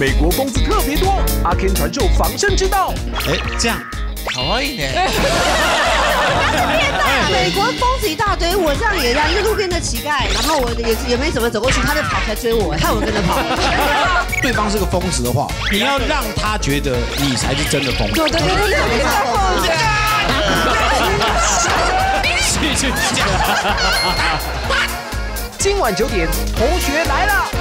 美国疯子特别多，阿 Ken 传授防身之道。 哎，这样，好玩一点。 美国疯子一大堆，我这样也一样，一个路边的乞丐，然后我也没怎么走过去，他就跑来追我，害我跟着跑。 对方是个疯子的话，你要让他觉得你才是真的疯子。 对， 今晚9点，同学来了。